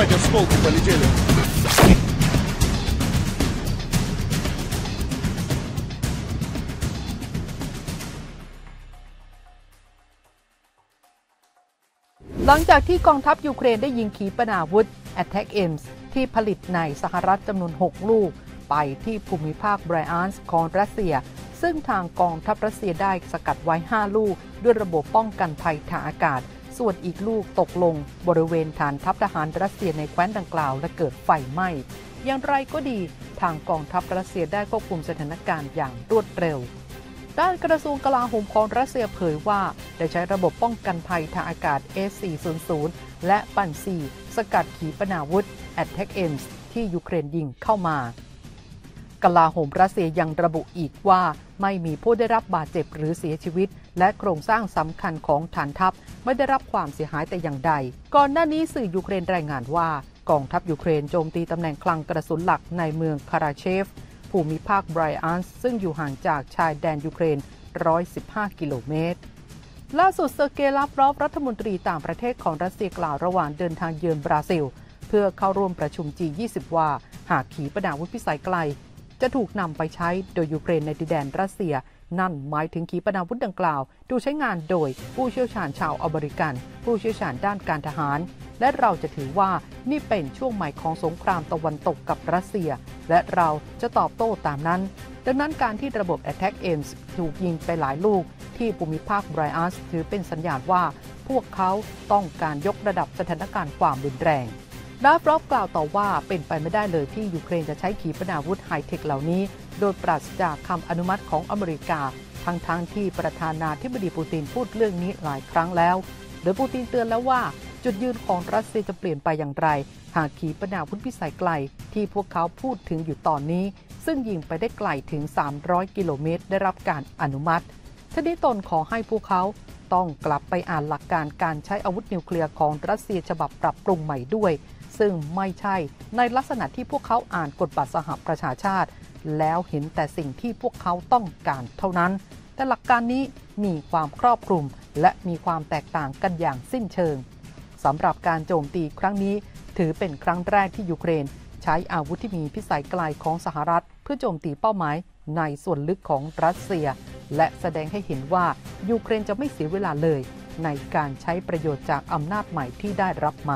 Давайте осколки полетели. หลังจากที่กองทัพยูเครนได้ยิงขีปนาวุธ ATACMS ที่ผลิตในสหรัฐจำนวน 6 ลูกไปที่ภูมิภาคไบรอันส์ของรัสเซียซึ่งทางกองทัพรัสเซียได้สกัดไว้ 5 ลูกด้วยระบบป้องกันภัยทางอากาศส่วนอีกลูกตกลงบริเวณฐานทัพทหารรัสเซียในแคว้นดังกล่าวและเกิดไฟไหม้อย่างไรก็ดีทางกองทัพรัสเซียได้ควบคุมสถานการณ์อย่างรวดเร็วด้านกระทรวงกลาโหมของรัสเซียเผยว่าได้ใช้ระบบป้องกันภัยทางอากาศ S-400 และปันซีสกัดขีปนาวุธ ATACMS ที่ยูเครนยิงเข้ามากลาโหมรัสเซียยังระบุอีกว่าไม่มีผู้ได้รับบาดเจ็บหรือเสียชีวิตและโครงสร้างสำคัญของฐานทัพไม่ได้รับความเสียหายแต่อย่างใดก่อนหน้านี้สื่อยูเครนรายงานว่ากองทัพยูเครนโจมตีตำแหน่งคลังกระสุนหลักในเมืองคาราเชฟภูมิภาคไบรอันส์ซึ่งอยู่ห่างจากชายแดนยูเครน115 กิโลเมตรล่าสุดเซอร์เกย์ ลาฟรอฟรัฐมนตรีต่างประเทศของรัสเซียกล่าวระหว่างเดินทางเยือนบราซิลเพื่อเข้าร่วมประชุม G20 ว่าหากขีปนาวุธพิสัยไกลจะถูกนำไปใช้โดยยูเครนในดินแดนรัสเซียนั่นหมายถึงขีปนาวุธดังกล่าวถูกใช้งานโดยผู้เชี่ยวชาญชาวอเมริกันผู้เชี่ยวชาญด้านการทหารและเราจะถือว่านี่เป็นช่วงใหม่ของสงครามตะวันตกกับรัสเซียและเราจะตอบโต้ตามนั้นดังนั้นการที่ระบบ ATACMS ถูกยิงไปหลายลูกที่ภูมิภาคไบรอันส์ถือเป็นสัญญาณว่าพวกเขาต้องการยกระดับสถานการณ์ความรุนแรงลาฟรอฟกล่าวต่อว่าเป็นไปไม่ได้เลยที่ยูเครนจะใช้ขีปนาวุธไฮเทคเหล่านี้โดยปราศจากคำอนุมัติของอเมริกาทั้งที่ประธานาธิบดีปูตินพูดเรื่องนี้หลายครั้งแล้วโดยปูตินเตือนแล้วว่าจุดยืนของรัสเซียจะเปลี่ยนไปอย่างไรหากขีปนาวุธพิสัยไกลที่พวกเขาพูดถึงอยู่ตอนนี้ซึ่งยิงไปได้ไกลถึง300 กิโลเมตรได้รับการอนุมัติทีนี้ตนขอให้พวกเขาต้องกลับไปอ่านหลักการการใช้อาวุธนิวเคลียร์ของรัสเซียฉบับปรับปรุงใหม่ด้วยซึ่งไม่ใช่ในลักษณะที่พวกเขาอ่านกฎบัตรสหประชาชาติแล้วเห็นแต่สิ่งที่พวกเขาต้องการเท่านั้นแต่หลักการนี้มีความครอบคลุมและมีความแตกต่างกันอย่างสิ้นเชิงสำหรับการโจมตีครั้งนี้ถือเป็นครั้งแรกที่ยูเครนใช้อาวุธที่มีพิสัยไกลของสหรัฐเพื่อโจมตีเป้าหมายในส่วนลึกของรัสเซียและแสดงให้เห็นว่ายูเครนจะไม่เสียเวลาเลยในการใช้ประโยชน์จากอำนาจใหม่ที่ได้รับมา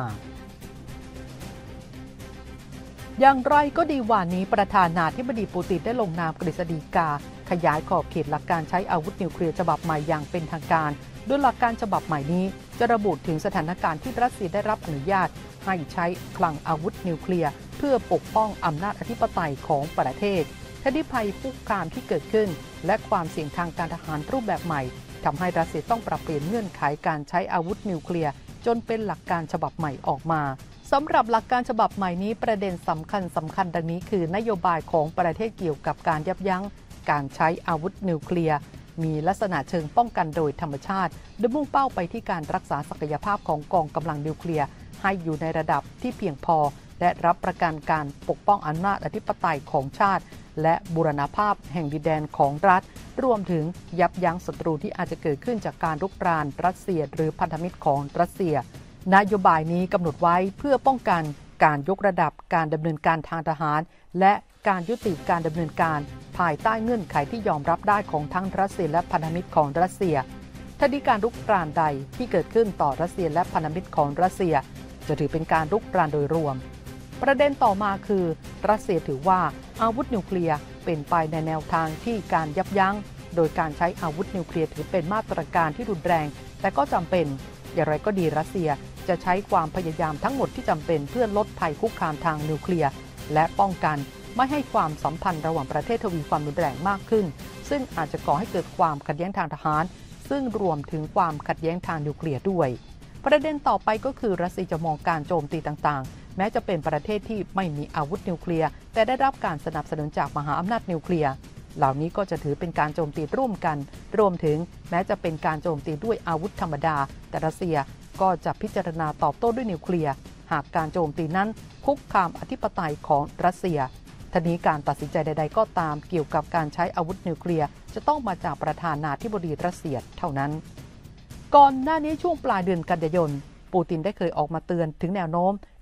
อย่างไรก็ดีวันนี้ประธานาธิบดีปูตินได้ลงนามกฤษฎีกาขยายขอบเขตหลักการใช้อาวุธนิวเคลียร์ฉบับใหม่อย่างเป็นทางการโดยหลักการฉบับใหม่นี้จะระบุถึงสถานการณ์ที่รัสเซียได้รับอนุญาตให้ใช้คลังอาวุธนิวเคลียร์เพื่อปกป้องอำนาจอธิปไตยของประเทศคดีภัยคุกคามที่เกิดขึ้นและความเสี่ยงทางการทหารรูปแบบใหม่ทำให้รัสเซียต้องปรับเปลี่ยนเงื่อนไขการใช้อาวุธนิวเคลียร์จนเป็นหลักการฉบับใหม่ออกมาสำหรับหลักการฉบับใหม่นี้ประเด็นสำคัญดังนี้คือนโยบายของประเทศเกี่ยวกับการยับยั้งการใช้อาวุธนิวเคลียร์มีลักษณะเชิงป้องกันโดยธรรมชาติโดยมุ่งเป้าไปที่การรักษาศักยภาพของกองกำลังนิวเคลียร์ให้อยู่ในระดับที่เพียงพอและรับประกันการปกป้องอำนาจอธิปไตยของชาติและบูรณภาพแห่งดินแดนของรัฐรวมถึงยับยั้งศัตรูที่อาจจะเกิดขึ้นจากการรุกรานรัสเซียหรือพันธมิตรของรัสเซียนโยบายนี้กำหนดไว้เพื่อป้องกันการยกระดับการดำเนินการทางทหารและการยุติการดำเนินการภายใต้เงื่อนไขที่ยอมรับได้ของทั้งรัสเซียและพันธมิตรของรัสเซียถ้ามีการรุกรานใดที่เกิดขึ้นต่อรัสเซียและพันธมิตรของรัสเซียจะถือเป็นการรุกรานโดยรวมประเด็นต่อมาคือรัสเซียถือว่าอาวุธนิวเคลียร์เป็นไปในแนวทางที่การยับยั้งโดยการใช้อาวุธนิวเคลียร์ถือเป็นมาตรการที่รุนแรงแต่ก็จำเป็นอย่างไรก็ดีรัสเซียจะใช้ความพยายามทั้งหมดที่จำเป็นเพื่อลดภัยคุกคามทางนิวเคลียร์และป้องกันไม่ให้ความสัมพันธ์ระหว่างประเทศทวีความรุนแรงมากขึ้นซึ่งอาจจะก่อให้เกิดความขัดแย้งทางทหารซึ่งรวมถึงความขัดแย้งทางนิวเคลียร์ด้วยประเด็นต่อไปก็คือรัสเซียจะมองการโจมตีต่างๆแม้จะเป็นประเทศที่ไม่มีอาวุธนิวเคลียร์แต่ได้รับการสนับสนุนจากมหาอำนาจนิวเคลียร์เหล่านี้ก็จะถือเป็นการโจมตีร่วมกันรวมถึงแม้จะเป็นการโจมตีด้วยอาวุธธรรมดาแต่รัสเซียก็จะพิจารณาตอบโต้ด้วยนิวเคลียร์หากการโจมตีนั้นคุกคามอธิปไตยของรัสเซียทีนี้การตัดสินใจใดๆก็ตามเกี่ยวกับการใช้อาวุธนิวเคลียร์จะต้องมาจากประธานาธิบดีรัสเซียเท่านั้นก่อนหน้านี้ช่วงปลายเดือนกันยายนปูตินได้เคยออกมาเตือนถึงแนวโน้ม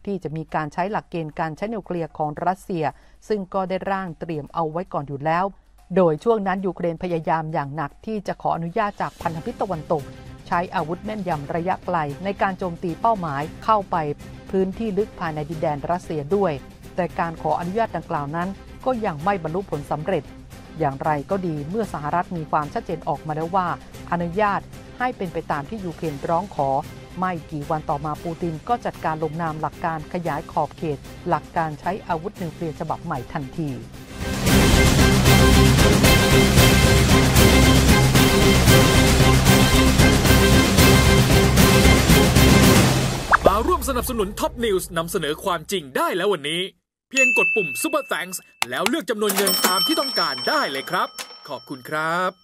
ที่จะมีการใช้หลักเกณฑ์การใช้นิวเคลียร์ของรัสเซียซึ่งก็ได้ร่างเตรียมเอาไว้ก่อนอยู่แล้วโดยช่วงนั้นยูเครนพยายามอย่างหนักที่จะขออนุญาตจากพันธมิตรตะวันตกใช้อาวุธแม่นยำระยะไกลในการโจมตีเป้าหมายเข้าไปพื้นที่ลึกภายในดินแดนรัสเซียด้วยแต่การขออนุญาตดังกล่าวนั้นก็ยังไม่บรรลุผลสำเร็จอย่างไรก็ดีเมื่อสหรัฐมีความชัดเจนออกมาแล้วว่าอนุญาตให้เป็นไปตามที่ยูเครนร้องขอไม่กี่วันต่อมาปูตินก็จัดการลงนามหลักการขยายขอบเขตหลักการใช้อาวุธนิวเคลียร์ฉบับใหม่ทันทีมาร่วมสนับสนุนท็อปนิวส์นำเสนอความจริงได้แล้ววันนี้เพียงกดปุ่ม Super Thanks แล้วเลือกจำนวนเงินตามที่ต้องการได้เลยครับขอบคุณครับ